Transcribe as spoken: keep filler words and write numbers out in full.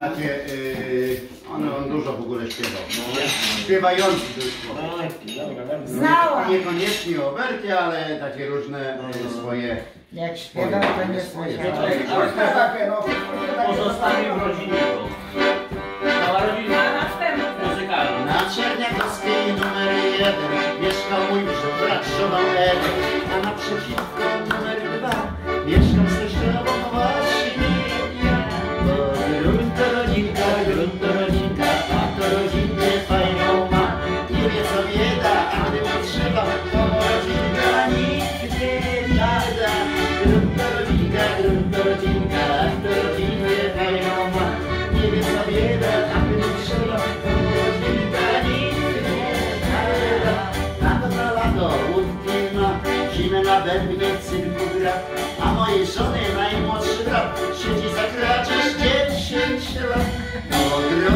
Takie, yy, on, on dużo w ogóle śpiewał. No, śpiewający to Znała. Nie, niekoniecznie oberki, ale takie różne yy, swoje. Jak śpiewał, to nie swoje. Pozostali w rodzinie. Cała rodzina muzykalna. Na Czerniakowskiej numer jeden mieszkał mój brat, żoną Ewę, a naprzeciwko numer dwa mieszkam z teściową właśnie ja. Bo grunt to rodzinka, grunt to rodzinka, a to rodzinkę fajną ma. Nie wie co bieda, a gdy potrzeba, to rodzinka nigdy nie da. Grunt to rodzinka, grunt to rodzinka, a to rodzinkę fajną ma. Nie wie co bieda, a gdy potrzeba, to rodzinka nigdy nie da. Lato na lato, łódki ma, zimę na bębnie w cyrku gra. A mojej żony najmłodszy brat siedzi za kracie dziesięć lat.